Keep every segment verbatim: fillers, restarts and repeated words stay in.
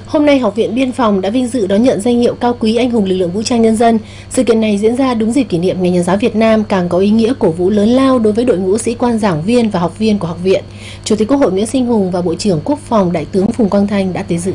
Hôm nay, Học viện Biên phòng đã vinh dự đón nhận danh hiệu cao quý anh hùng lực lượng vũ trang nhân dân. Sự kiện này diễn ra đúng dịp kỷ niệm Ngày Nhà giáo Việt Nam, càng có ý nghĩa cổ vũ lớn lao đối với đội ngũ sĩ quan giảng viên và học viên của học viện. Chủ tịch Quốc hội Nguyễn Sinh Hùng và Bộ trưởng Quốc phòng Đại tướng Phùng Quang Thanh đã tới dự.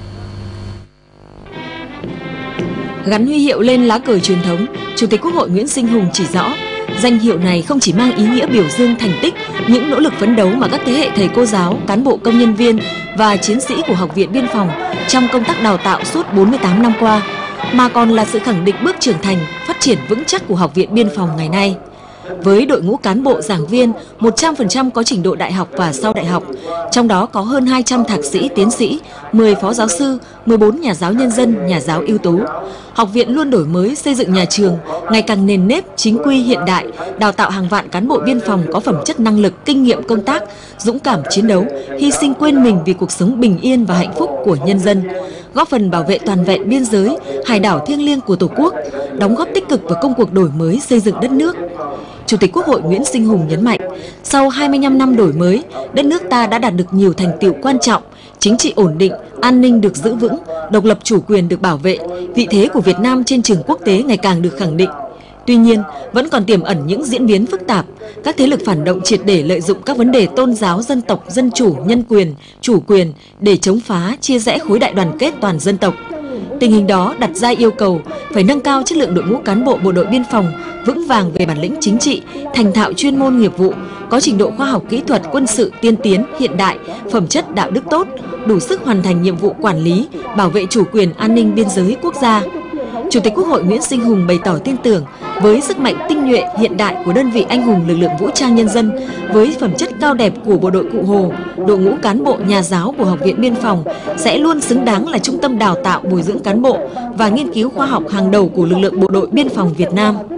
Gắn huy hiệu lên lá cờ truyền thống, Chủ tịch Quốc hội Nguyễn Sinh Hùng chỉ rõ, danh hiệu này không chỉ mang ý nghĩa biểu dương thành tích, những nỗ lực phấn đấu mà các thế hệ thầy cô giáo, cán bộ công nhân viên và chiến sĩ của Học viện Biên phòng trong công tác đào tạo suốt bốn mươi tám năm qua, mà còn là sự khẳng định bước trưởng thành, phát triển vững chắc của Học viện Biên phòng ngày nay. Với đội ngũ cán bộ giảng viên một trăm phần trăm có trình độ đại học và sau đại học, trong đó có hơn hai trăm thạc sĩ, tiến sĩ, mười phó giáo sư, mười bốn nhà giáo nhân dân, nhà giáo ưu tú. Học viện luôn đổi mới xây dựng nhà trường ngày càng nền nếp, chính quy, hiện đại, đào tạo hàng vạn cán bộ biên phòng có phẩm chất năng lực, kinh nghiệm công tác, dũng cảm chiến đấu, hy sinh quên mình vì cuộc sống bình yên và hạnh phúc của nhân dân, góp phần bảo vệ toàn vẹn biên giới, hải đảo thiêng liêng của Tổ quốc, đóng góp tích cực vào công cuộc đổi mới xây dựng đất nước. Chủ tịch Quốc hội Nguyễn Sinh Hùng nhấn mạnh, sau hai mươi lăm năm đổi mới, đất nước ta đã đạt được nhiều thành tựu quan trọng, chính trị ổn định, an ninh được giữ vững, độc lập chủ quyền được bảo vệ, vị thế của Việt Nam trên trường quốc tế ngày càng được khẳng định. Tuy nhiên, vẫn còn tiềm ẩn những diễn biến phức tạp, các thế lực phản động triệt để lợi dụng các vấn đề tôn giáo, dân tộc, dân chủ, nhân quyền, chủ quyền để chống phá, chia rẽ khối đại đoàn kết toàn dân tộc. Tình hình đó đặt ra yêu cầu phải nâng cao chất lượng đội ngũ cán bộ bộ đội biên phòng vững vàng về bản lĩnh chính trị, thành thạo chuyên môn nghiệp vụ, có trình độ khoa học kỹ thuật quân sự tiên tiến, hiện đại, phẩm chất đạo đức tốt, đủ sức hoàn thành nhiệm vụ quản lý, bảo vệ chủ quyền an ninh biên giới quốc gia. Chủ tịch Quốc hội Nguyễn Sinh Hùng bày tỏ tin tưởng với sức mạnh tinh nhuệ hiện đại của đơn vị anh hùng lực lượng vũ trang nhân dân, với phẩm chất cao đẹp của bộ đội Cụ Hồ, đội ngũ cán bộ nhà giáo của Học viện Biên phòng sẽ luôn xứng đáng là trung tâm đào tạo bồi dưỡng cán bộ và nghiên cứu khoa học hàng đầu của lực lượng bộ đội biên phòng Việt Nam.